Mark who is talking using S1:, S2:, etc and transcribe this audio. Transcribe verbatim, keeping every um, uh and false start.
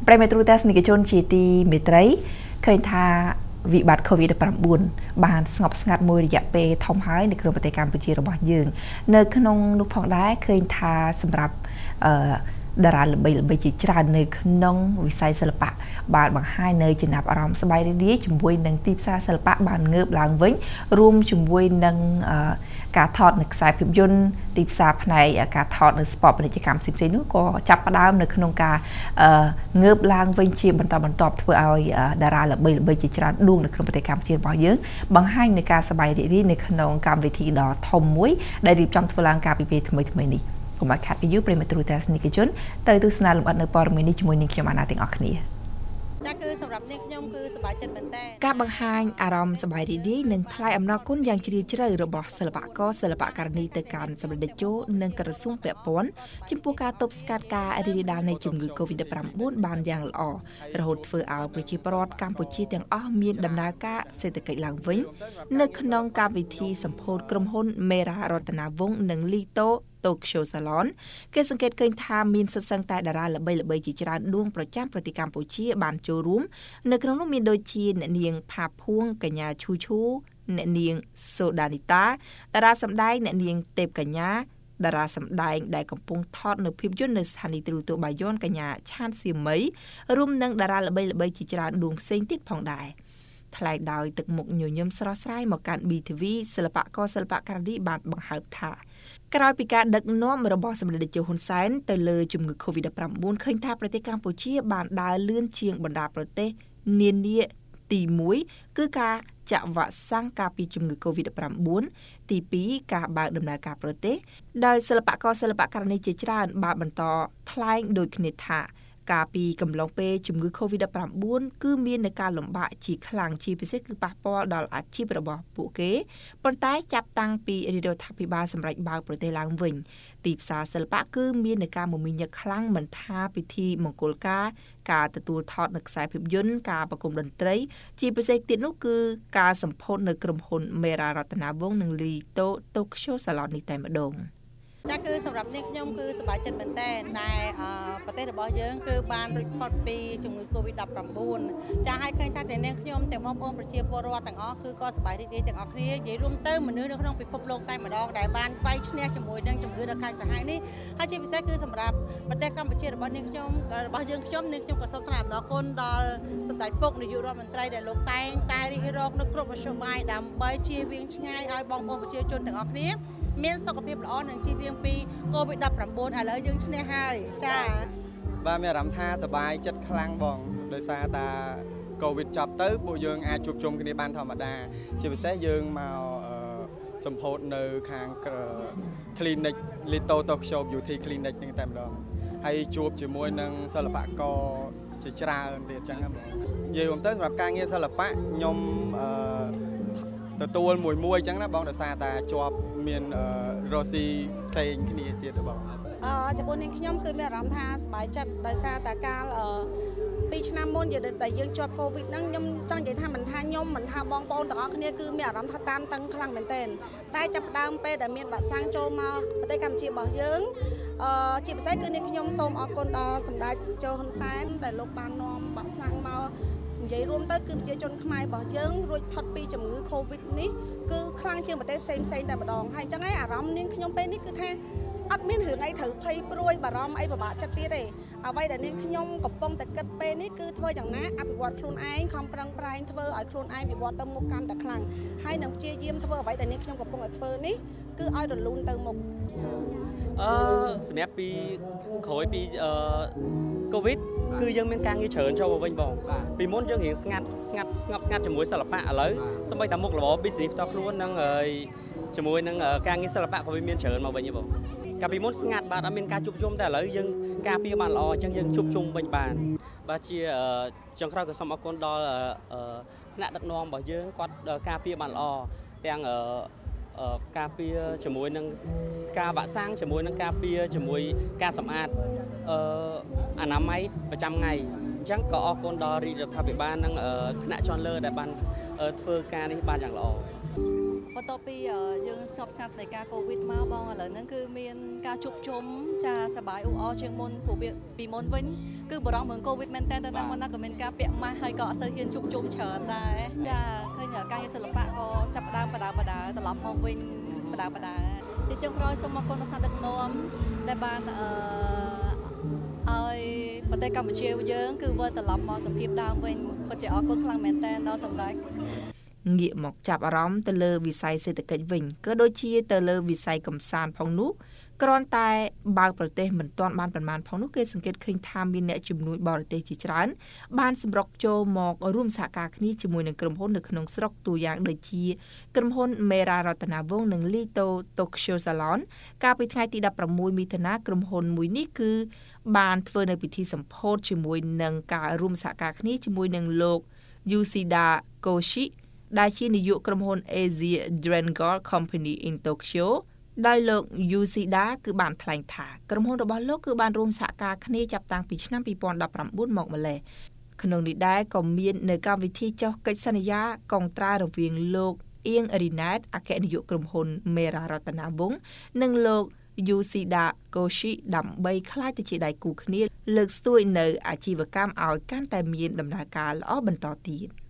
S1: ប្រិយមិត្តទូទាំងនិកជនជាទីមេត្រីឃើញថាវិបត្តិ COVID ដប់ប្រាំបួន បានស្ងប់ស្ងាត់មួយរយៈពេលធំហើយនៅក្នុងប្រទេសកម្ពុជារបស់យើងនៅក្នុងនោះផងដែរឃើញថាសម្រាប់អឺតារាល្បីល្បីជាច្រើននៅក្នុងវិស័យសិល្បៈបានបង្ហាញនៅចំណាប់អារម្មណ៍សប្បាយរីករាយជាមួយនឹងទីផ្សារសិល្បៈបានងើបឡើងវិញរួមជាមួយនឹងការថតនៅខ្សែភាពយន្តទីផ្សារផ្នែកការថតនៅ spot ពាណិជ្ជកម្មផ្សេងៗនោះក៏ចាប់ផ្ដើមនៅក្នុងការងើបឡើងវិញជាបន្តបន្ទាប់ធ្វើឲ្យតារាល្បីល្បីជាច្រើនដួងនៅក្នុងប្រទេសកម្ពុជារបស់យើងបង្ហាញនៅការសប្បាយរីករាយនៅក្នុងកម្មវិធីដ៏ធំមួយដែលរៀបចំធ្វើឡើងកាលពីពេលថ្មីៗនេះកុំឲ្យខាត់ពីយូរប្រិយមិត្តទូទាំងនិកជនទៅទស្សនាលម្អិតនៅព័ត៌មាននេះជាមួយនឹងខ្ញុំអាណាទាំងអស់គ្នា
S2: ចាគឺសម្រាប់នាងខ្ញុំគឺសប្បាយចិត្តមែនតើ
S1: ការបង្ហាញអារម្មណ៍សប្បាយរីករាយនិងថ្លែងអំណរគុណយ៉ាងជ្រាលជ្រៅរបស់សិល្បករសិល្បករនីទៅកាន់សម្ដេចតេជោនិងក្រសួងពាក់ព័ន្ធចំពោះការទប់ស្កាត់ការរីករាលដាលនៃជំងឺ COVID ដប់ប្រាំបួន បានយ៉ាងល្អរហូតធ្វើឲ្យប្រជាពលរដ្ឋកម្ពុជាទាំងអស់មានដំណើរការសេដ្ឋកិច្ចឡើងវិញនៅក្នុងកម្មវិធីសម្ពោធក្រុមហ៊ុនមេរ៉ារតនាវង្សនិងលីតូTokyo Salon គេសង្កេតឃើញថាមានសុទ្ធសឹងតែតារាល្បីៗជាច្រើនដួងប្រចាំប្រទេសកម្ពុជាបានចូលរួមនៅក្នុងនោះមានដូចជាអ្នកនាងផាភួងកញ្ញាឈូឈូអ្នកនាងសូដានីតាតារាសម្ដែងអ្នកនាងទេពកញ្ញាតារាសម្ដែងដែលកំពុងថតនៅភាពយន្តនៅស្ថានីយ៍ទូរទស្សន៍បាយ័នកញ្ញាឆានសៀមីរួមនឹងតារាល្បីៗជាច្រើនដួងផ្សេងទៀតផងដែរថ្លែងដោយទឹកមុខញញឹមស្រស់ស្រាយមកកាន់ ប៊ី ធី វី សិល្បករសិល្បករនេះបានបង្ហើបថាក្រោយពីការដឹកនាំរបស់សម្ដេចតេជោហ៊ុនសែនទៅលើជំងឺ COVID ដប់ប្រាំបួន ឃើញថាប្រទេសកម្ពុជាបានដើរលឿនជាងបណ្ដាប្រទេសនានាទីមួយ គឺការចាក់វ៉ាក់សាំងការពារជំងឺ COVID ដប់ប្រាំបួន ទីពីរការបើកដំណើរការប្រទេសដោយសិល្បករសិល្បករនេះជាច្រើនបានបន្តថ្លែងដូចគ្នាថាការពីកំឡុងពេលជំងឺ COVID ដប់ប្រាំបួន គឺមាននៅការលំបាកជាខ្លាំងជាពិសេសគឺប៉ះពាល់ដល់អាជីពរបស់ពួកគេប៉ុន្តែចាប់តាំងពីរដ្ឋាភិបាលសម្រេចបើកប្រទេសឡើងវិញទីផ្សារសិល្បៈគឺមាននៅការមមាញឹកខ្លាំងមិនថាពិធីមង្គលការការទទួលថតនៅខ្សែភាពយន្តការប្រគំតន្ត្រីជាពិសេសទៀតនោះគឺការសម្ពោធនៅក្រុមហ៊ុនមេរ៉ារតនាវង្សនិងលីតូ Tokyo Salon នេះតែម្ដង
S2: ចាគឺសម្រាប់នាងខ្ញុំគឺសប្បាយចិត្តមែនតើដែលប្រទេសរបស់យើងគឺបានរួចផុតពីជំងឺ COVID ដប់ប្រាំបួន ចាឲ្យឃើញថាទាំងនាងខ្ញុំទាំងបងប្អូនប្រជាពលរដ្ឋទាំងអស់គឺក៏សប្បាយរីករាយទាំងអស់គ្នានិយាយរួមទៅមនុស្សនៅក្នុងពិភពលោកតែម្ដងដែលបានវាយឈ្នះជាមួយនឹងជំងឺដ៏កាចសាហាវនេះហើយជាពិសេសគឺសម្រាប់ប្រទេសកម្ពុជារបស់នាងខ្ញុំរបស់យើងខ្ញុំនាងខ្ញុំក៏សូមថ្លែងអំណរគុណដល់សម្ដេចពុកនាយករដ្ឋមន្ត្រីដែលលោកតែងតែរិះរកនៅគ្រប់មធ្យោបាយដើម្បីជៀសវាងឆ្ងាយឲ្យបងប្អូនប្រជាជនទាំងអស់គ្នាមានសុខភាពល្អនិងជៀសវាងពី COVID ដប់ប្រាំបួន ឥឡូវយើងឈ្នះហើយចា
S3: បាទមានអារម្មណ៍ថាសប្បាយចិត្តខ្លាំងបងដោយសារតា COVID ចប់ទៅពួកយើងអាចជួបជុំគ្នាបានធម្មតាជាពិសេសយើងមកសម្ពោធនៅខាង clinic Lito Tokyo Beauty Clinic នេះតែម្ដងហើយជួបជាមួយនឹងសិល្បករជាច្រើនទៀតអញ្ចឹងបងនិយាយរួមទៅសម្រាប់ការងារសិល្បៈខ្ញុំទទួលមួយមួយអញ្ចឹងណាបងដោយសារតែជាប់មានរស់ស៊ីផ្សេងគ្នាទៀតបង
S2: អឺចំពោះនាងខ្ញុំគឺមានអារម្មណ៍ថាសប្បាយចិត្តដោយសារតែកាលពីឆ្នាំមុនដែលយើងជាប់ COVID ហ្នឹងខ្ញុំចង់និយាយថាមិនថាខ្ញុំមិនថាបងប្អូនទាំងអស់គ្នាគឺមានអារម្មណ៍ថាតានតឹងខ្លាំងមែនទែនតែចាប់ផ្ដើមពេលដែលមានវ៉ាក់សាំងចូលមកប្រទេសកម្ពុជារបស់យើងអឺជាពិសេសគឺនាងខ្ញុំសូមអរគុណដល់សម្ដេចជោហ៊ុនសែនដែលលោកបាននាំវ៉ាក់សាំងមកនិយាយរួមទៅគឺប្រជាជនខ្មែររបស់យើងរួចផុតពីជំងឺ COVID នេះគឺខ្លាំងជាងប្រទេសផ្សេងៗតែម្ដងហើយអញ្ចឹងហើយអារម្មណ៍នាងខ្ញុំពេលនេះគឺថាអត់មានរឿងអីត្រូវភ័យព្រួយបារម្ភអីពិបាកចិត្តទៀតទេអ្វីដែលនាងខ្ញុំកំពុងតែគិតពេលនេះគឺធ្វើយ៉ាងណាអភិវឌ្ឍខ្លួនឯងខំប្រឹងប្រែងធ្វើឲ្យខ្លួនឯងវិវត្តទៅមុខកាន់តែខ្លាំងហើយនឹងព្យាយាមធ្វើអ្វីដែលនាងខ្ញុំកំពុងតែធ្វើនេះគឺឲ្យរលូនទៅមុខ
S4: អឺសម្រាប់ពីក្រោយពីអឺ COVID គឺយើងមានការងារច្រើនចូលមកវិញបងពីមុនយើងរៀងស្ងាត់ស្ងាត់ស្ងប់ស្ងាត់ជាមួយសិល្បៈឥឡូវសូម្បីតែមុខរបរ business ផ្ទាល់ខ្លួននឹងជាមួយនឹងការងារសិល្បៈក៏វាមានច្រើនមកវិញបងកាលពីមុនស្ងាត់បាទអត់មានការជួបជុំតែឥឡូវយើងការពារបានល្អអញ្ចឹងយើងជួបជុំវិញបានបាទជាចុងក្រោយក៏សូមអរគុណដល់ថ្នាក់ដឹកនាំរបស់យើងគាត់ការពារបានល្អទាំងការពារជាមួយនឹងការវ៉ាក់សាំងជាមួយនឹងការពារជាមួយការសម្អាតអនាម័យប្រចាំថ្ងៃអញ្ចឹងក៏អរគុណដល់រាជរដ្ឋាភិបាលនិងថ្នាក់ជាន់លើដែលបានធ្វើការនេះបានយ៉ាងល្អ
S5: បន្ទាប់ពីយើងស្ងប់ស្ងាត់នៃការកូវីដមកបងឥឡូវហ្នឹងគឺមានការជួបជុំចាសប្បាយអ៊ូអរជាងមុនព្រោះពីមុនវិញគឺបារម្ភរឿងកូវីដមែនតើតែមុនណាក៏មានការពាក់ម៉ាស់ហើយក៏អត់សូវហ៊ានជួបជុំច្រើនដែរចាឃើញការងារសិល្បៈក៏ចាប់ផ្ដើមបដាបដាត្រឡប់មកវិញបដាបដាទីចុងក្រោយសូមអរគុណដល់ថ្នាក់ដឹកនាំដែលបានអឺឲ្យប្រទេសកម្ពុជាយើងគឺវិលត្រឡប់មកសភាពដើមវិញពិតជាអរគុណខ្លាំងមែនតើដល់សម្ដេច
S1: ងាកមកចាប់អារម្មណ៍ទៅលើវិស័យសេដ្ឋកិច្ចវិញក៏ដូចជាទៅលើវិស័យកំសាន្តផងនោះគ្រាន់តែបើប្រទេសមិនទាន់បានប្រមាណផងនោះគេសង្កេតឃើញថាមានអ្នកជំនួយបរទេសជាច្រើនបានសម្រុកចូលមករួមសហការគ្នាជាមួយនឹងក្រុមហ៊ុននៅក្នុងស្រុកទូយ៉ាងដូចជាក្រុមហ៊ុន Mera Ratana Wong និង Lito Tokyo Salon កាលពីថ្ងៃទីដប់ប្រាំមួយមិថុនាក្រុមហ៊ុនមួយនេះគឺបានធ្វើនៅពិធីសម្ពោធជាមួយនឹងការរួមសហការគ្នាជាមួយនឹងលោក Yoshida Koshi ដែលជានាយកក្រុមហ៊ុន Asia Drangar Company in Tokyo ដោយលោក Yoshida គឺបានថ្លែងថាក្រុមហ៊ុនរបស់លោកគឺបានរួមសហការគ្នាចាប់តាំងពីឆ្នាំពីរពាន់ដប់ប្រាំបួនមកម្លេះក្នុងនេះដែរក៏មាននៅកម្មវិធីចុះកិច្ចសន្យាកងត្រារវាងលោកអៀងរីណែតអគ្គនាយកក្រុមហ៊ុន Mera Ratana Wong និងលោក Yoshida Koshi ដើម្បីក្លាយទៅជាដៃគូគ្នាលើកស្ទួយនៅអាជីវកម្មឲ្យកាន់តែមានដំណើរការល្អបន្តទៀត